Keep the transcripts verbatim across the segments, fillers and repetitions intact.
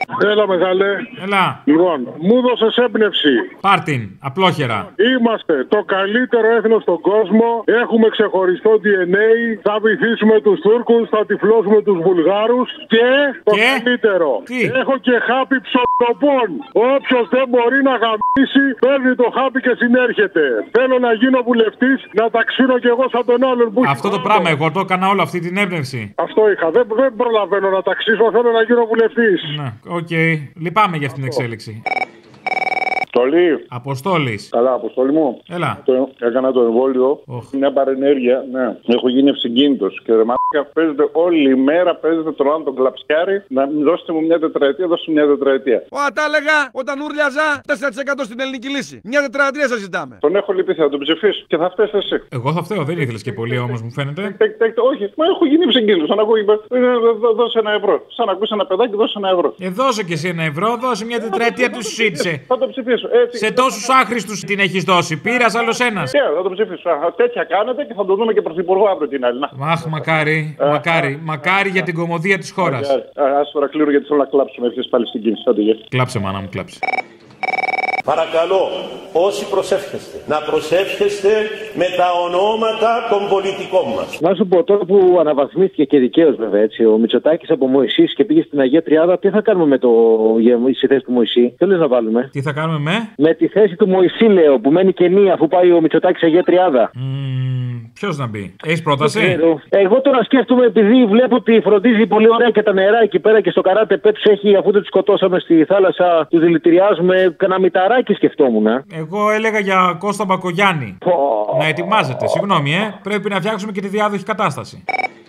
Έλα, μεγάλε. Έλα. Λοιπόν, μου δώσες έμπνευση. Πάρτιν, απλόχερα. Είμαστε το καλύτερο έθνος στον κόσμο. Έχουμε ξεχωριστό ντι εν έι. Θα βυθίσουμε τους Τούρκους, θα τυφλώσουμε τους Βουλγάρους. Και το και? καλύτερο. Τι? Έχω και χάπι ψωμοπών. Όποιος δεν μπορεί να γαμίσει, παίρνει το χάπι και συνέρχεται. Θέλω να γίνω βουλευτής, να ταξίνω κι εγώ σαν τον άλλον που. Αυτό το πράγμα, εγώ το έκανα όλη αυτή την έμπνευση. Αυτό είχα. Δεν, δεν προλαβαίνω να ταξίσω, θέλω να γίνω βουλευτής. Ναι, οκ. Okay. Λυπάμαι για αυτήν την εξέλιξη. Αποστολή. Αποστόλης. Καλά, Αποστόλη μου. Έλα. Το, έκανα το εμβόλιο. Oh. Μια παρενέργεια. Ναι. Έχω γίνει ευσυγκίνητος. Και ρε μαλάκα, παίζετε όλη η μέρα, παίζετε τον άλλο τον κλαψιάρι. Να δώσετε μου μια τετραετία, δώστε μου μια τετραετία. Ω, τα έλεγα όταν ούρλιαζα τέσσερα τοις εκατό στην ελληνική λύση. Μια τετραετία σας ζητάμε. Τον έχω λυπηθεί, θα τον ψηφίσω και θα φταίει εσύ. Εγώ θα φταίω, δεν ήθελες και πολύ όμως, μου φαίνεται. Όχι, μα έχω γίνει ευσυγκίνητος. Σαν να ακούει, δώσε ένα ευρώ. Σαν να ακούσει ένα παιδάκι, δώσε ένα ευρώ. Ε, δώσε και εσύ ένα ευρώ, δώσε μια τετραετία του σου ζήτησε. Θα το ψηφίσω. Σε τόσους άχρηστους την έχεις δώσει. Πήρας άλλος ένας. Ναι, θα το ψηφίσω. Τέτοια κάνετε και θα το δούμε και πρωθυπουργό αύριο την άλλη. Αχ, μακάρι, μακάρι, μακάρι για την κωμωδία της χώρας. Ας τώρα κλείνω γιατί θέλω να κλάψουμε ευθύς πάλι στην κίνηση. Κλάψε, μάνα μου, κλάψε. Παρακαλώ, όσοι προσεύχεστε, να προσεύχεστε με τα ονόματα των πολιτικών μας. Να σου πω, τώρα που αναβαθμίστηκε και δικαίως βέβαια έτσι, ο Μητσοτάκης από Μωυσής και πήγε στην Αγία Τριάδα, τι θα κάνουμε με το στη θέση του Μωυσή? Τι λες να βάλουμε? Τι θα κάνουμε με? Με τη θέση του Μωυσή, λέω, που μένει κενή αφού πάει ο Μητσοτάκης Αγία Τριάδα. Mm, ποιος να μπει? Έχεις πρόταση? Εγώ τώρα σκέφτομαι, επειδή βλέπω ότι φροντίζει πολύ ωραία και τα νερά εκεί πέρα και στο καράτε πέ τους έχει, αφού δεν τους σκοτώσαμε στη θάλασσα, τους δηλητηριάζουμε, κανένα μηταράκι σκεφτόμουν. Εγώ έλεγα για Κώστα Μπακογιάννη. Oh. Να ετοιμάζεται, συγγνώμη, ε. Πρέπει να φτιάξουμε και τη διάδοχη κατάσταση.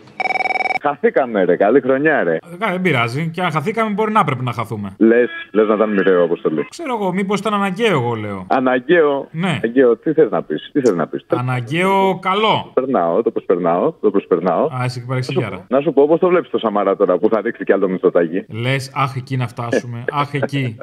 Χαθήκαμε, ρε. Καλή χρονιά, ρε. Ε, δεν πειράζει. Και αν χαθήκαμε, μπορεί να πρέπει να χαθούμε. Λες, λες να ήταν μοιραίο, Αποστολή. Ξέρω εγώ, μήπως ήταν αναγκαίο, εγώ λέω. Αναγκαίο. Ναι. Αναγκαίο, τι θες να πεις. Τι θες να πεις. Αναγκαίο, καλό. Περνάω, το προσπερνάω. Το προσπερνάω. Α, εσύ και παρεξηγιάρα. Να σου πω, πώς το βλέπεις το Σαμαρά τώρα που θα δείξει κι άλλο Μητσοτάκη. Λες, αχ, εκεί να φτάσουμε. Αχ, εκεί.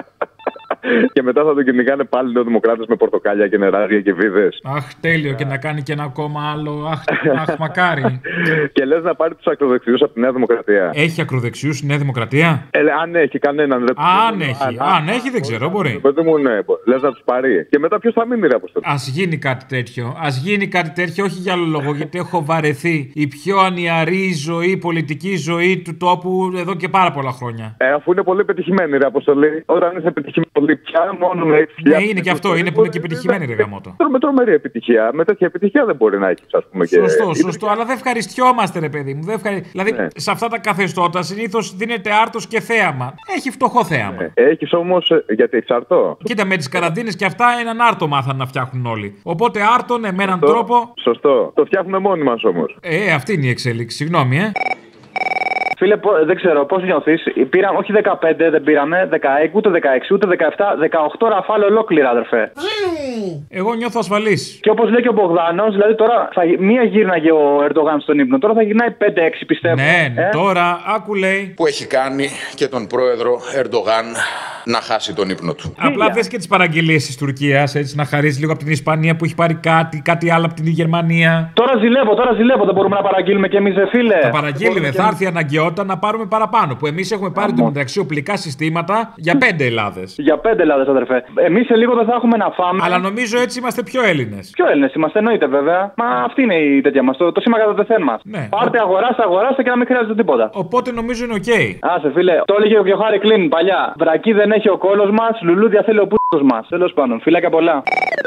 Και μετά θα τον κυνηγάνε πάλι οι δημοκράτες με πορτοκάλια και νεράδια και βίδες. Αχ, τέλειο, και να κάνει και ένα κόμμα άλλο. Αχ, αχ μακάρι. Και λες να πάρει τους ακροδεξιούς από τη Νέα Δημοκρατία. Έχει ακροδεξιούς η Νέα Δημοκρατία? Ε, αν έχει κανέναν. Ρε, αν έχει, αν, αν έχει δεν ξέρω, μπορεί. Μου, ναι, λες να τους πάρει. Και μετά ποιος θα μείνει, ρε Αποστολή. Ας γίνει κάτι τέτοιο. Ας γίνει κάτι τέτοιο, όχι για άλλο λόγο, γιατί έχω βαρεθεί η πιο ανιαρή ζωή, η πολιτική ζωή του τόπου εδώ και πάρα πολλά χρόνια. Ε, αφού είναι πολύ πετυχημένη, ρε Αποστολή. Όταν είσαι πετυχημένη πια, μόνο με έξι χιλιάδες. Ναι, είναι και αυτό, είναι που είναι και πετυχημένη, ρε γαμότο. Με τρομερή επιτυχία. Με τέτοια επιτυχία δεν μπορεί να έχει, α πούμε. Σωστό, και... σωστό, αλλά δεν ευχαριστιόμαστε, ρε παιδί μου. Δεν ευχαρι... Δηλαδή, ναι. Σε αυτά τα καθεστώτα συνήθως δίνεται άρτος και θέαμα. Έχει φτωχό θέαμα. Ναι. Έχει όμως. Γιατί έχει άρτο. Κοίτα, με τις καραντίνες και αυτά έναν άρτο μάθαν να φτιάχνουν όλοι. Οπότε άρτον με έναν Σωστό. τρόπο. Σωστό. Το φτιάχνουμε μόνοι μας όμως. Ε, αυτή είναι η εξέλιξη. Συγγνώμη, ε. Φίλε, δεν ξέρω πώς νιώθεις. Πήραμε, όχι δεκαπέντε, δεν πήραμε, δεκαέξι, ούτε δεκαέξι, ούτε δεκαεπτά, δεκαοκτώ ραφάλ ολόκληρα, αδερφέ. Εγώ νιώθω ασφαλής. Και όπως λέει και ο Μπογδάνος, δηλαδή τώρα θα, μία γύρναγε ο Ερντογάν στον ύπνο, τώρα θα γυρνάει πέντε έξι, πιστεύω. Ναι, ε? τώρα, άκου λέει. Που έχει κάνει και τον πρόεδρο Ερντογάν να χάσει τον ύπνο του. Απλά δες και τις παραγγελίες της Τουρκίας, έτσι, να χαρίσει λίγο από την Ισπανία που έχει πάρει κάτι, κάτι άλλο από την Γερμανία. Τώρα ζηλεύω, τώρα ζηλεύω, δεν μπορούμε να παραγγείλουμε κι εμείς, φίλε. Θα παραγγείλουμε, θα έρθει η αναγκαιότητα να πάρουμε παραπάνω. Που εμείς έχουμε πάρει το μεταξύ οπλικά συστήματα για πέντε Ελλάδες. Για πέντε Ελλάδες, αδερφέ. Εμείς σε λίγο δεν θα έχουμε να φάμε. Αλλά νομίζω έτσι είμαστε πιο Έλληνες. Πιο Έλληνες είμαστε, εννοείται βέβαια. Μα αυτή είναι η τέτοια μας. Το, το σήμα κατά τεθέν μας. Ναι. Πάρτε, αγοράστε, αγοράστε και να μην χρειάζεται τίποτα. Οπότε νομίζω είναι οκ. Okay. Άσε, φίλε. Το έλεγε ο Χάρη Κλίν παλιά. Βρακή δεν έχει ο κόλος μας, λουλούδια θέλει ο πούτος μας. Τέλος πάντων, φιλάκια πολλά.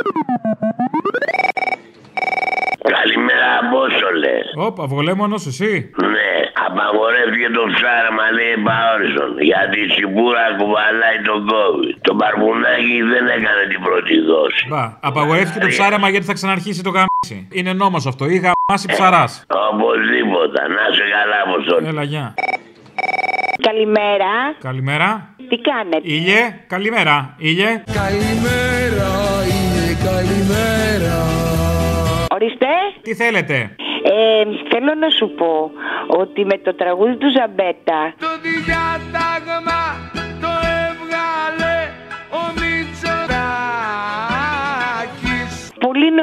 Καλημέρα, Απόστολε. Όπα, αυγολέμονος εσύ. Ναι, απαγορεύτηκε το ψάρεμα, λέει Παόρισον. Γιατί η τσιμπούρα κουβαλάει τον COVID. Το μπαρμπουνάκι δεν έκανε την πρώτη δόση. Μπα, απαγορεύτηκε το ψάρεμα γιατί θα ξαναρχίσει το γαμίσι. Είναι νόμος αυτό, ή γαμάσι ψαράς. Ε, οπωσδήποτε, να σε καλά, Αποστολή. Έλα, γεια. Καλημέρα. Καλημέρα. Τι κάνετε? Ήλιε, καλημέρα. Ήλιε. Καλημέρα, ήλιε, καλημέρα. Ορίστε. Τι θέλετε? Ε, θέλω να σου πω ότι με το τραγούδι του Ζαμπέτα το διάταγμα το έβγαλε ο Μητσοτάκης. Πολύ νοσταλγία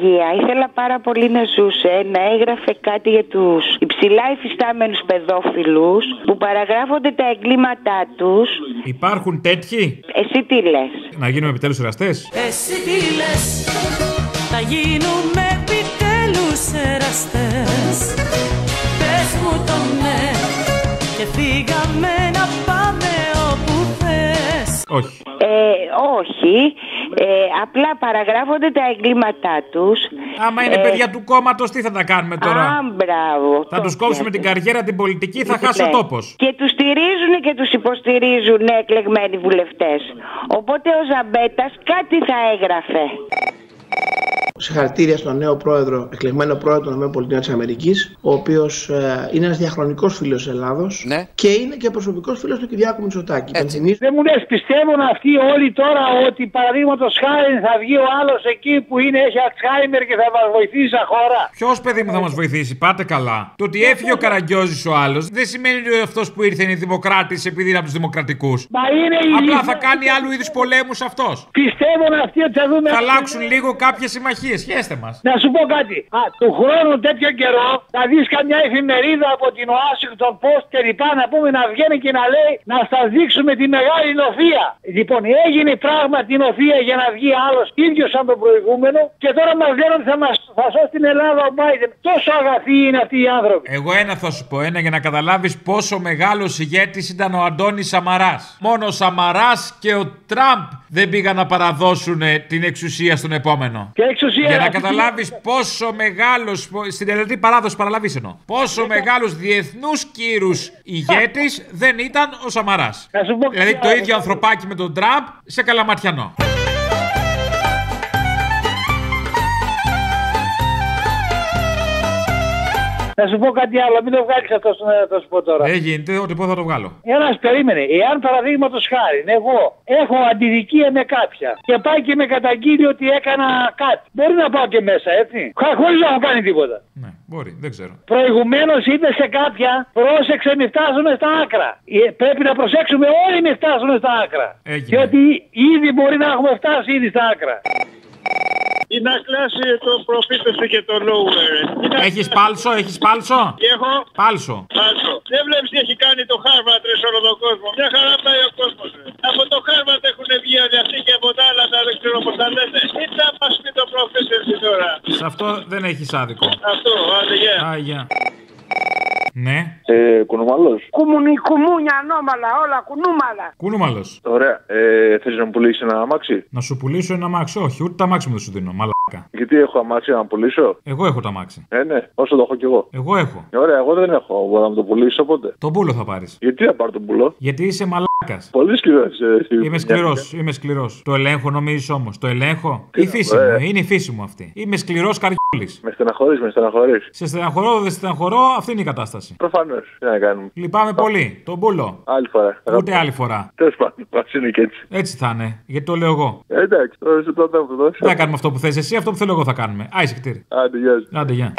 Γεωργία, ήθελα πάρα πολύ να ζούσε να έγραφε κάτι για τους υψηλά υφιστάμενους παιδόφιλους που παραγράφονται τα εγκλήματά τους. Υπάρχουν τέτοιοι? Εσύ τι λες? Να γίνουμε επιτέλους εραστές. Εσύ τι λες? Να γίνουμε επιτέλους εραστές. Πες μου το ναι και φύγαμε να πάμε όπου θες. Όχι. Ε, όχι. Ε, απλά παραγράφονται τα εγκλήματά τους. Άμα είναι ε... παιδιά του κόμματος, τι θα τα κάνουμε τώρα? Α, μπράβο. Θα τους κόψουμε την καριέρα, την πολιτική, θα χάσει ο τόπος. Και τους στηρίζουν και τους υποστηρίζουν εκλεγμένοι βουλευτές. Οπότε ο Ζαμπέτας κάτι θα έγραφε. Συγχαρητήρια στον νέο πρόεδρο, εκλεγμένο πρόεδρο των ΗΠΑ, ο οποίος ε, είναι ένας διαχρονικός φίλος της Ελλάδος, ναι, και είναι και προσωπικός φίλος του Κυριάκου Μητσοτάκη. Δεν μου λες, πιστεύουν αυτοί όλοι τώρα ότι παραδείγματος χάρη θα βγει ο άλλος εκεί που είναι, έχει Αλτσχάιμερ και θα μας βοηθήσει σαν χώρα? Ποιος, παιδί μου, θα μας βοηθήσει? Πάτε καλά. Το ότι έφυγε ο Καραγκιόζης ο άλλος δεν σημαίνει ότι αυτός που ήρθε είναι δημοκράτης επειδή είναι από τους δημοκρατικούς. Μα είναι Απλά η... θα κάνει άλλου είδους πολέμους αυτός. Πιστεύουν αυτοί ότι θα δούμε. Θα αλλάξουν λίγο κάποιες συμμαχίες. Σχέστε μας. Να σου πω κάτι. Α, του χρόνου τέτοιο καιρό θα δεις καμιά εφημερίδα από την Washington Post και λοιπά να πούμε να βγαίνει και να λέει να σας δείξουμε τη μεγάλη νοθεία. Λοιπόν, έγινε πράγματι νοθεία για να βγει άλλος ίδιος σαν τον προηγούμενο και τώρα μας λένε ότι θα μας θα σώσει την Ελλάδα ο Biden. Τόσο αγαθοί είναι αυτοί οι άνθρωποι. Εγώ ένα θα σου πω, ένα για να καταλάβεις πόσο μεγάλος ηγέτης ήταν ο Αντώνης Σαμαράς. Μόνο ο Σαμαράς και ο Τραμπ δεν πήγαν να παραδώσουν την εξουσία στον επόμενο. Και εξουσία, για να καταλάβεις πόσο μεγάλος, στην ελληνική παράδοση παραλαβής εννοώ, πόσο μεγάλος διεθνούς κύρους ηγέτης δεν ήταν ο Σαμαράς. Δηλαδή το ίδιο ανθρωπάκι με τον Τραμπ σε καλαματιανό. Να σου πω κάτι άλλο, μην το βγάλεις αυτό να σου πω τώρα. Δεν γίνεται, ό,τι πω θα το βγάλω. Ένας περίμενε, εάν παραδείγματος χάρη, εγώ έχω αντιδικία με κάποια και πάει και με καταγγείλει ότι έκανα κάτι, μπορεί να πάω και μέσα, έτσι, χωρίς να έχω κάνει τίποτα. Ναι, μπορεί, δεν ξέρω. Προηγουμένως είπε σε κάποια, πρόσεξε μην φτάσουμε στα άκρα. Ε, πρέπει να προσέξουμε όλοι μην φτάσουμε στα άκρα. Έγινε. Διότι ήδη μπορεί να έχουμε φτάσει ήδη στα άκρα. Ή να κλάσει το προφήτευση και το lower. Έχεις πάλσο, έχεις πάλσο. Και έχω πάλσο. Πάλσο. Δεν βλέπεις τι έχει κάνει το Χάρβαρτ σε όλο τον κόσμο. Μια χαρά πάει ο κόσμος. Από το Χάρβαρτ έχουν βγει όλοι αυτοί και από τα άλλα, δεν ξέρω πώς τα λένε. Τι θα μας πει το προφήτευση τώρα? Σε αυτό δεν έχεις άδικο. Αυτό, άντε γεια. Α, γεια. Ναι. Ε, κουνούμαλος. Κουμουνι, κουμούνια, ανώμαλα, όλα κουνούμαλα. Κουνούμαλος. Ωραία. Ε, θες να μου πουλήσεις ένα αμάξι? Να σου πουλήσω ένα αμάξι? Όχι, ούτε τα αμάξι μου δεν σου δίνω. Μαλάκα. Γιατί έχω αμάξι να πουλήσω? Εγώ έχω τα αμάξι. Ε, ναι, όσο το έχω κι εγώ. Εγώ έχω. Ε, ωραία, εγώ δεν έχω. Μπορώ να μου το πουλήσω οπότε. Το πούλο θα πάρεις. Γιατί να πάρω τον πουλό? Γιατί είσαι μαλάκας. Πολύ σκληρός. Ε, είμαι σκληρός, είμαι σκληρός. Το ελέγχω νομίζεις όμως? Το ελέγχω. Η φύση μου, είναι η φύση μου αυτή. Είμαι σκληρός καριόλης. Με στεναχωρείς, με στεναχωρείς. Σε στεναχωρώ, δεν στεναχωρώ, αυτή είναι η κατάσταση. Προφανώς. Τι να κάνουμε. Λυπάμαι πολύ. Τον πούλο. Άλλη φορά. Ούτε άλλη φορά. Τέλος πάντων, ας είναι και έτσι. Έτσι θα είναι. Γιατί το λέω εγώ. Ε, εντάξει, τώρα σε πρώτα μου δώσει. Δεν θα κάνουμε αυτό που θες εσύ, αυτό που θέλω εγώ θα κάνουμε. Άισε κτήρι. Άντε, γεια. Άντε, γεια.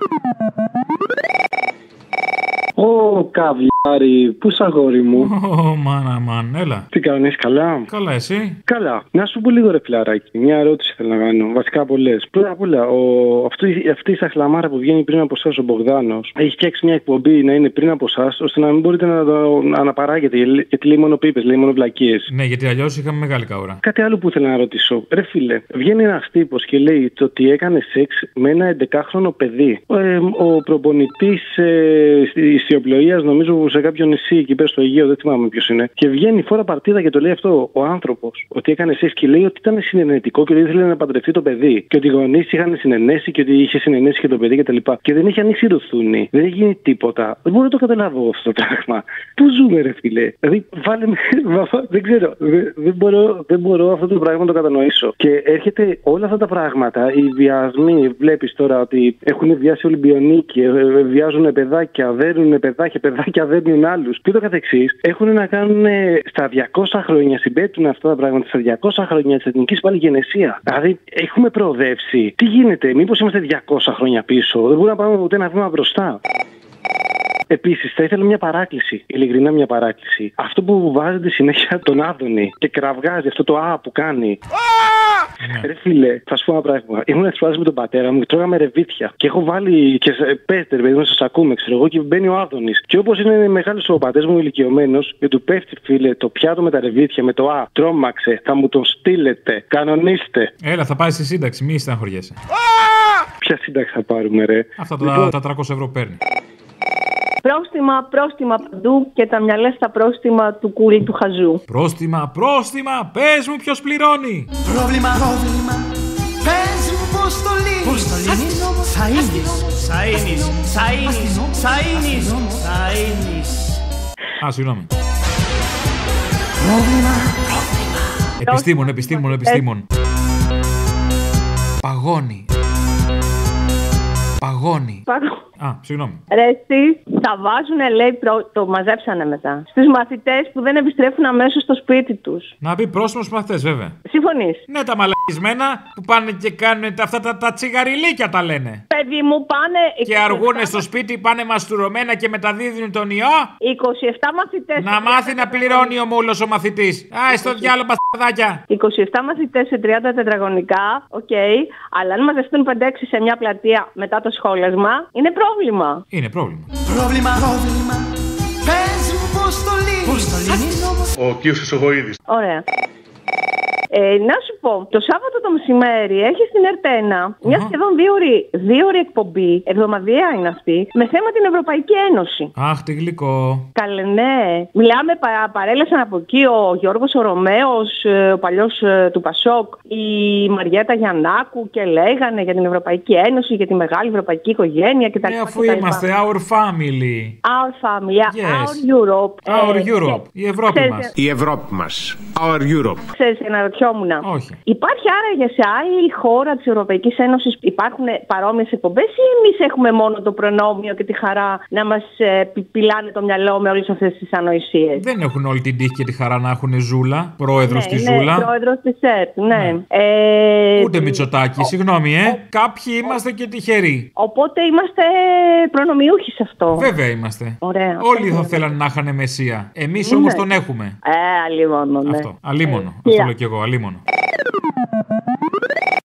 Ω, καβλιάρι, πού σ' αγόρι μου. Ω, μάνα, μάν, έλα. Τι κάνεις, καλά? Καλά, εσύ? Καλά. Να σου πω λίγο, ρε φιλαράκι. Μια ερώτηση θέλω να κάνω. Βασικά πολλές. Πρώτα απ' όλα, ο... αυτή, αυτή η σαχλαμάρα που βγαίνει πριν από εσάς ο Μπογδάνος έχει φτιάξει μια εκπομπή να είναι πριν από εσάς, ώστε να μην μπορείτε να το αναπαράγετε. Γιατί λέει μόνο πίπες, λέει μόνο βλακίες. Ναι, γιατί αλλιώς είχαμε μεγάλη καούρα. Κάτι άλλο που ήθελα να ρωτήσω. Ρε φίλε, βγαίνει ένας τύπος και λέει το ότι έκανε σεξ με ένα έντεκάχρονο παιδί. Ε, ο προπονητής ε, ιστιοπλοείας, νομίζω σε κάποιο νησί εκεί πέρα στο Αιγαίο, δεν θυμάμαι ποιος είναι. Και βγαίνει φορά παρτίδα και το λέει αυτό ο άνθρωπος. Ότι έκανε σεξ και λέει ότι ήταν συνενετικό και ότι ήθελε να παντρευτεί το παιδί. Και ότι οι γονείς είχαν συνενέσει και ότι είχε συνενέσει και το παιδί κτλ. Και, και δεν είχε ανοίξει ρουθούνη. Δεν έχει γίνει τίποτα. Δεν μπορώ να το καταλάβω αυτό το πράγμα. Πού ζούμε, ρε φίλε. Δηλαδή, βάλε με. Δεν ξέρω. Δεν, δεν, μπορώ, δεν μπορώ αυτό το πράγμα να το κατανοήσω. Και έρχεται όλα αυτά τα πράγματα, οι βιασμοί. Βλέπεις τώρα ότι έχουν βιάσει Ολυμπιονίκοι, βιάζουν παιδάκια, δέρνουν παιδάκια, παιδάκια δέρνουν άλλους. Και το καθεξής. Έχουν να κάνουν στα διακόσια χρόνια, συμπέτουν αυτά τα πράγματα στα διακόσια χρόνια της εθνικής πάλι γενεσία. Δηλαδή, έχουμε προοδεύσει. Τι γίνεται, μήπως είμαστε διακόσια χρόνια πίσω? Δεν μπορούμε να πάμε ούτε ένα βήμα μπροστά. Επίσης, θα ήθελα μια παράκληση, ειλικρινά μια παράκληση. Αυτό που βάζετε συνέχεια τον Άδωνη και κραυγάζει αυτό το α που κάνει. Ναι. Ρε φίλε, θα σου πω ένα πράγμα. Ήμουν εχθρό με τον πατέρα μου, τρώγαμε ρεβίθια. Και έχω βάλει και πέστε, ρε παιδί μου, σα ακούμε, ξέρω εγώ, και μπαίνει ο Άδωνη. Και όπω είναι μεγάλο ο πατέρα μου ηλικιωμένο, και του πέφτει, φίλε, το πιάτο με τα ρεβίθια με το Α, τρόμαξε, θα μου τον στείλετε, κανονίστε. Έλα, θα πάει στη σύνταξη, μη στεναχωριέσαι. Ποια σύνταξη θα πάρουμε, ρε? Αυτά τα, λοιπόν, τα τριακόσια ευρώ παίρνει. Πρόστιμα, πρόστιμα παντού και τα μυαλά στα πρόστιμα του κούλι του χαζού. Πρόστιμα, πρόστιμα, πες μου ποιος πληρώνει. Πρόβλημα, πρόβλημα, πες μου πώς το λύνεις. Πώς το λύνεις, θα είναι, θα είναι, θα είναι, θα είναι, θα είναι. Α, συγγνώμη. Πρόβλημα, πρόβλημα. Επιστήμον, επιστήμον, επιστήμον. Παγώνει. Παγώνει. Α, συγγνώμη. Ρε εσύ, θα βάζουνε, λέει, προ... το μαζέψανε μετά, στους μαθητές που δεν επιστρέφουν αμέσως στο σπίτι τους. Να μπει πρόσημο στους μαθητές, βέβαια. Συμφωνείς? Ναι, τα μαλακισμένα που πάνε και κάνουν τα, αυτά τα, τα τσιγαριλίκια τα λένε. Παιδί μου, πάνε. Και αργούνε στο σπίτι, πάνε μαστουρωμένα και μεταδίδουν τον ιό. είκοσι επτά μαθητές. Να μάθει να πληρώνει ο μούλος ο μαθητής. Α, στο διάλογο μπασταδάκια. είκοσι επτά μαθητές σε τριάντα τετραγωνικά, οκ. Okay, αλλά αν μαζευτούν πέντε έξι σε μια πλατεία μετά το σχόλασμα, είναι πρόβλημα. Είναι πρόβλημα. Πρόβλημα, πρόβλημα. Πες μου πώς το λύνεις. Ο κύριος Χρυσοχοΐδης. Ωραία. Ε, να σου πω, το Σάββατο το μεσημέρι έχει στην ΕΡΤ ένα uh-huh. μια σχεδόν δύο ώρη, δύο ώρη εκπομπή, εβδομαδιαία είναι αυτή, με θέμα την Ευρωπαϊκή Ένωση. Αχ, τι γλυκό. Καλέ, ναι. Μιλάμε, πα, παρέλασαν από εκεί ο Γιώργος ο Ρωμαίος, ο παλιός του Πασόκ, η Μαριέτα Γιαννάκου και λέγανε για την Ευρωπαϊκή Ένωση, για τη μεγάλη ευρωπαϊκή οικογένεια κτλ. Ναι, αφού είμαστε our family. Our family, yes. our Europe. Our ε, Europe, και... η Ευρώπη Ξέρεις, μας. Η Ευρώπη μας, our Europe. Ξέρεις, αναρωτιόμουν. Όχι. Υπάρχει άραγε σε άλλη χώρα της Ευρωπαϊκής Ένωσης υπάρχουν παρόμοιες εκπομπές ή εμείς έχουμε μόνο το προνόμιο και τη χαρά να μας ε, πιλάνε το μυαλό με όλες αυτές τις ανοησίες? Δεν έχουν όλη την τύχη και τη χαρά να έχουν Ζούλα, πρόεδρος ναι, της ναι, Ζούλα. Πρόεδρος της ΕΡΤ, ναι. ναι. Ε, Ούτε Μητσοτάκη, συγγνώμη, ε. Ο... Κάποιοι είμαστε και τυχεροί. Οπότε είμαστε προνομιούχοι σε αυτό. Βέβαια είμαστε. Ωραία. Όλοι θα θέλανε να είχαν μεσία. Εμείς όμως ναι. τον έχουμε. Ε, αλίμονο, ναι. Αυτό. Αλίμονο. Ε, Αυτό λέω κι εγώ, αλίμονο.